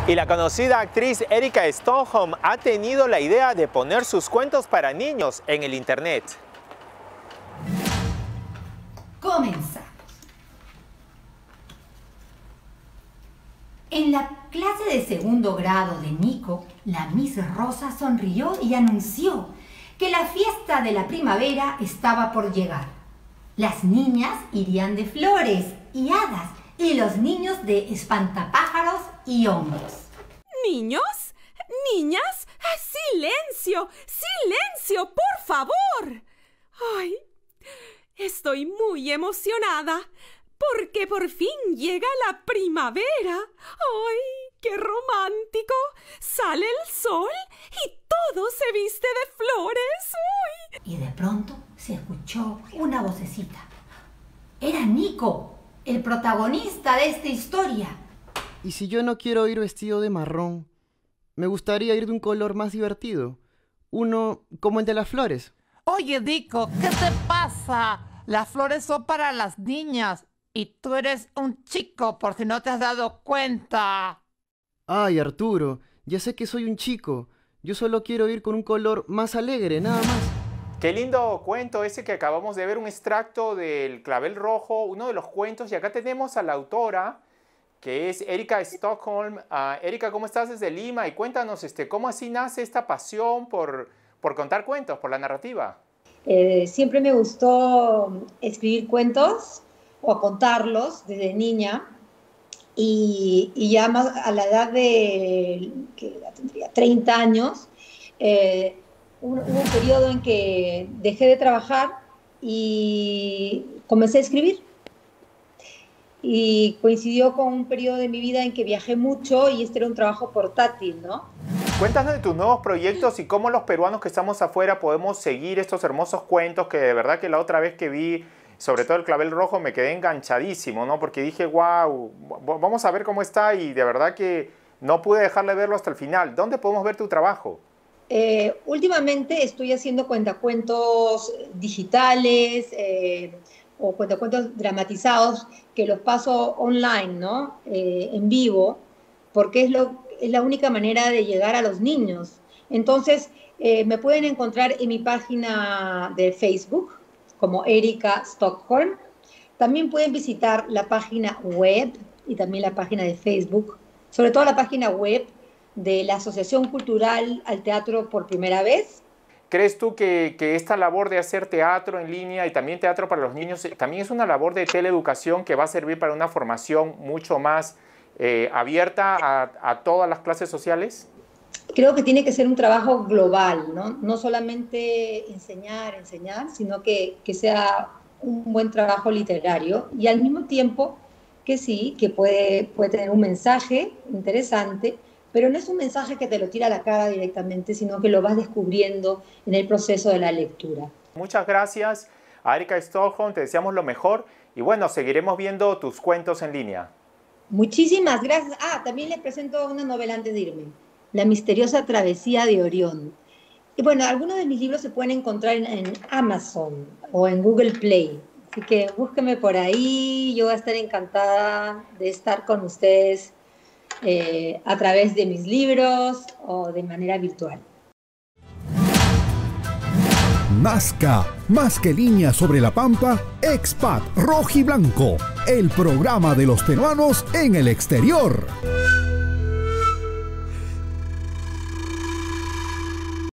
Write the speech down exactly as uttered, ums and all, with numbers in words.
Y la conocida actriz Erika Stockholm ha tenido la idea de poner sus cuentos para niños en el internet. Comenzamos. En la clase de segundo grado de Nico, la Miss Rosa sonrió y anunció que la fiesta de la primavera estaba por llegar. Las niñas irían de flores y hadas y los niños de espantapájaros y hongos. ¿Niños? ¿Niñas? ¡Silencio! ¡Silencio, por favor! ¡Ay! Estoy muy emocionada porque por fin llega la primavera. ¡Ay, qué romántico! Sale el sol y todo se viste de flores. ¡Uy! Y de pronto se escuchó una vocecita. Era Nico, el protagonista de esta historia. ¿Y si yo no quiero ir vestido de marrón? Me gustaría ir de un color más divertido. Uno como el de las flores. Oye, Nico, ¿qué te pasa? Las flores son para las niñas y tú eres un chico, por si no te has dado cuenta. Ay, Arturo, ya sé que soy un chico. Yo solo quiero ir con un color más alegre, nada más. Qué lindo cuento ese que acabamos de ver, un extracto del Clavel Rojo, uno de los cuentos. Y acá tenemos a la autora, que es Erika Stockholm. Uh, Erika, ¿cómo estás desde Lima? Y cuéntanos, este, ¿cómo así nace esta pasión por, por contar cuentos, por la narrativa? Eh, siempre me gustó escribir cuentos o contarlos desde niña. Y, y ya más a la edad de, que ya tendría treinta años, eh, hubo un, un periodo en que dejé de trabajar y comencé a escribir. Y coincidió con un periodo de mi vida en que viajé mucho y este era un trabajo portátil, ¿no? Cuéntanos de tus nuevos proyectos y cómo los peruanos que estamos afuera podemos seguir estos hermosos cuentos que de verdad que la otra vez que vi, sobre todo el Clavel Rojo, me quedé enganchadísimo, ¿no? Porque dije, wow, vamos a ver cómo está y de verdad que no pude dejar de verlo hasta el final. ¿Dónde podemos ver tu trabajo? Eh, últimamente estoy haciendo cuentacuentos digitales, eh, o cuentacuentos dramatizados que los paso online, ¿no? Eh, en vivo, porque es, lo, es la única manera de llegar a los niños. Entonces, eh, me pueden encontrar en mi página de Facebook, como Erika Stockholm. También pueden visitar la página web y también la página de Facebook, sobre todo la página web de la Asociación Cultural al Teatro por Primera Vez. ¿Crees tú que, que esta labor de hacer teatro en línea y también teatro para los niños también es una labor de teleeducación que va a servir para una formación mucho más eh, abierta a, a todas las clases sociales? Creo que tiene que ser un trabajo global, ¿no? No solamente enseñar, enseñar, sino que, que sea un buen trabajo literario y al mismo tiempo que sí, que puede, puede tener un mensaje interesante, pero no es un mensaje que te lo tira a la cara directamente, sino que lo vas descubriendo en el proceso de la lectura. Muchas gracias a Erika Stockholm, te deseamos lo mejor y bueno, seguiremos viendo tus cuentos en línea. Muchísimas gracias. Ah, también les presento una novela antes de irme, La misteriosa travesía de Orión. Y bueno, algunos de mis libros se pueden encontrar en, en Amazon o en Google Play, así que búsquenme por ahí, yo voy a estar encantada de estar con ustedes Eh, a través de mis libros o de manera virtual. Nazca, más que línea sobre la pampa, Expat Rojiblanco, el programa de los peruanos en el exterior.